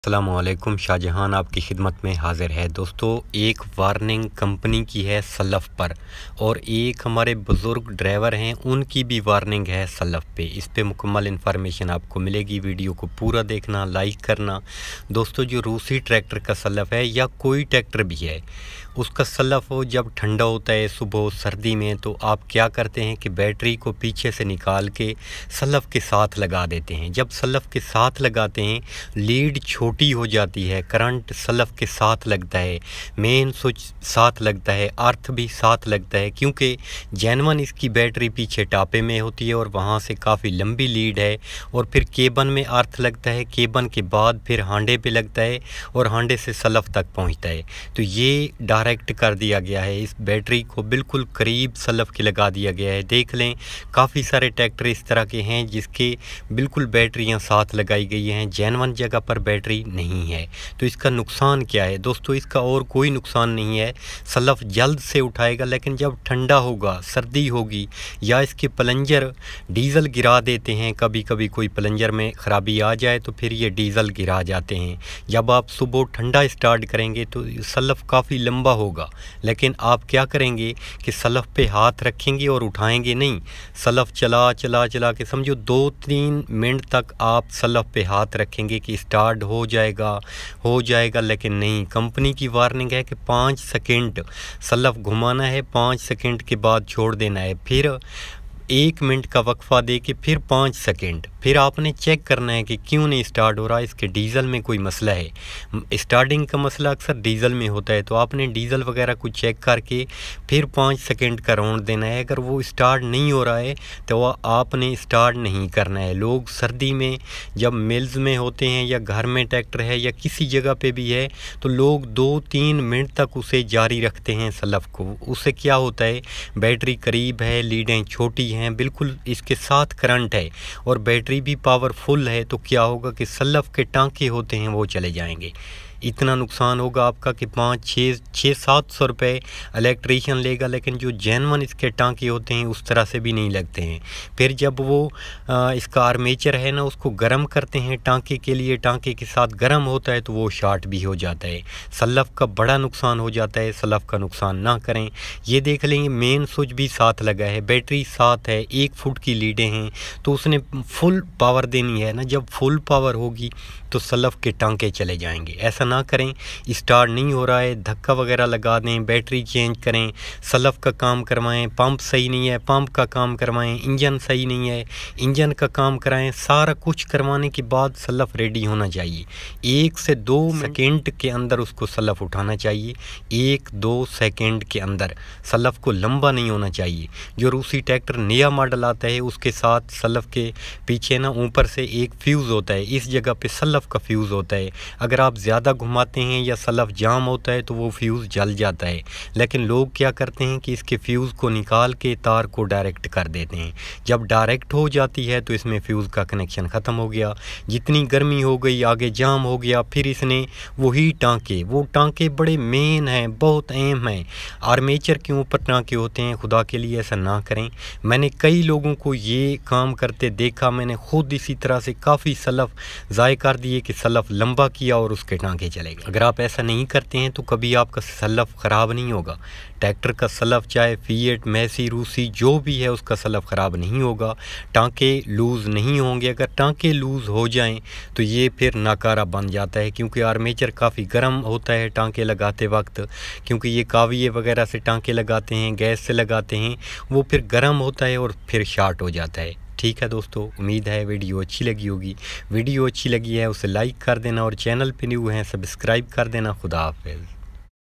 अस्सलामुअलैकुम, शाहजहान आपकी खिदमत में हाज़िर है। दोस्तों, एक वार्निंग कंपनी की है सलफ़ पर और एक हमारे बुज़ुर्ग ड्राइवर हैं उनकी भी वार्निंग है सलफ़ पे। इस पे मुकम्मल इन्फॉर्मेशन आपको मिलेगी। वीडियो को पूरा देखना, लाइक करना। दोस्तों, जो रूसी ट्रैक्टर का सलफ़ है या कोई ट्रैक्टर भी है, उसका सलफ़ जब ठंडा होता है सुबह सर्दी में, तो आप क्या करते हैं कि बैटरी को पीछे से निकाल के सलफ़ के साथ लगा देते हैं। जब सलफ़ के साथ लगाते हैं, लीड छोटी हो जाती है, करंट सलफ़ के साथ लगता है, मेन स्विच साथ लगता है, अर्थ भी साथ लगता है, क्योंकि जेनवन इसकी बैटरी पीछे टापे में होती है और वहाँ से काफ़ी लंबी लीड है और फिर केबन में अर्थ लगता है, केबन के बाद फिर हांडे पे लगता है और हांडे से सलफ़ तक पहुँचता है। तो ये डायरेक्ट कर दिया गया है, इस बैटरी को बिल्कुल करीब सलफ़ के लगा दिया गया है। देख लें, काफ़ी सारे ट्रैक्टर इस तरह के हैं जिसके बिल्कुल बैटरियाँ साथ लगाई गई हैं, जेनवन जगह पर बैटरी नहीं है। तो इसका नुकसान क्या है दोस्तों? इसका और कोई नुकसान नहीं है। सलफ़ जल्द से उठाएगा, लेकिन जब ठंडा होगा, सर्दी होगी या इसके प्लंजर डीज़ल गिरा देते हैं, कभी कभी कोई प्लंजर में ख़राबी आ जाए तो फिर ये डीज़ल गिरा जाते हैं। जब आप सुबह ठंडा स्टार्ट करेंगे तो सलफ़ काफ़ी लंबा होगा, लेकिन आप क्या करेंगे कि सलफ़ पे हाथ रखेंगे और उठाएंगे नहीं। सलफ़ चला चला चला के समझो 2-3 मिनट तक आप सलफ़ पे हाथ रखेंगे कि स्टार्ट हो जाएगा, लेकिन नहीं। कंपनी की वार्निंग है कि 5 सेकंड सलफ़ घुमाना है, 5 सेकंड के बाद छोड़ देना है, फिर 1 मिनट का वक्फा दे के फिर 5 सेकंड, फिर आपने चेक करना है कि क्यों नहीं स्टार्ट हो रहा। इसके डीज़ल में कोई मसला है, स्टार्टिंग का मसला अक्सर डीज़ल में होता है। तो आपने डीज़ल वगैरह को चेक करके फिर 5 सेकंड का राउंड देना है। अगर वो स्टार्ट नहीं हो रहा है तो वह आपने स्टार्ट नहीं करना है। लोग सर्दी में जब मिल्स में होते हैं या घर में ट्रैक्टर है या किसी जगह पे भी है, तो लोग 2-3 मिनट तक उसे जारी रखते हैं सलफ़ को। उससे क्या होता है, बैटरी करीब है, लीडें छोटी हैं, बिल्कुल इसके साथ करंट है और बैटरी भी पावरफुल है, तो क्या होगा कि सलफ़ के टांके होते हैं वो चले जाएंगे। इतना नुकसान होगा आपका कि 500-600-700 रुपये इलेक्ट्रीशियन लेगा, लेकिन जो जेनवन इसके टांके होते हैं उस तरह से भी नहीं लगते हैं। फिर जब वो इसका आर्मेचर है ना, उसको गर्म करते हैं टांके के लिए, टांके के साथ गर्म होता है तो वो शॉर्ट भी हो जाता है। सलफ़ का बड़ा नुकसान हो जाता है। सलफ़ का नुकसान ना करें। ये देख लेंगे, मेन स्विच भी साथ लगा है, बैटरी साथ है, 1 फुट की लीडें हैं, तो उसने फुल पावर देनी है ना। जब फुल पावर होगी तो सलफ़ के टांके चले जाएंगे। ऐसा ना करें। स्टार्ट नहीं हो रहा है, धक्का वगैरह लगा दें, बैटरी चेंज करें, सलफ़ का काम करवाएं, पंप सही नहीं है पंप का काम करवाएं, इंजन सही नहीं है इंजन का काम कराएं। सारा कुछ करवाने के बाद सलफ़ रेडी होना चाहिए। 1 से 2 सेकंड के अंदर उसको सलफ़ उठाना चाहिए। 1-2 सेकंड के अंदर सलफ़ को लंबा नहीं होना चाहिए। जो रूसी ट्रैक्टर नया मॉडल आता है उसके साथ सलफ़ के पीछे ना ऊपर से एक फ्यूज़ होता है, इस जगह पे सलफ़ का फ्यूज़ होता है। अगर आप ज़्यादा घुमाते हैं या सलफ़ जाम होता है तो वो फ्यूज़ जल जाता है। लेकिन लोग क्या करते हैं कि इसके फ्यूज़ को निकाल के तार को डायरेक्ट कर देते हैं। जब डायरेक्ट हो जाती है तो इसमें फ्यूज़ का कनेक्शन ख़त्म हो गया, जितनी गर्मी हो गई, आगे जाम हो गया। फिर इसने वही टांके, वो टांके बड़े मेन हैं, बहुत अहम हैं, आर्मेचर के ऊपर टांके होते हैं। खुदा के लिए ऐसा ना करें। मैंने कई लोगों को ये काम करते देखा, मैंने खुद इसी तरह से काफ़ी सलफ़ ज़ाय कर दिए कि सलफ़ लंबा किया और उसके टांके चले गए। अगर आप ऐसा नहीं करते हैं तो कभी आपका सलफ़ ख़राब नहीं होगा। ट्रैक्टर का सलफ़ चाहे फिएट, मैसी, रूसी जो भी है, उसका सलफ़ ख़राब नहीं होगा। टांके लूज़ नहीं होंगे। अगर टांके लूज़ हो जाएं तो ये फिर नाकारा बन जाता है, क्योंकि आर्मेचर काफ़ी गर्म होता है टांके लगाते वक्त, क्योंकि ये काविये वगैरह से टांके लगाते हैं, गैस से लगाते हैं, वो फिर गर्म होता है और फिर शॉर्ट हो जाता है। ठीक है दोस्तों, उम्मीद है वीडियो अच्छी लगी होगी। वीडियो अच्छी लगी है उसे लाइक कर देना और चैनल पे न्यू हैं सब्सक्राइब कर देना। खुदा हाफिज़।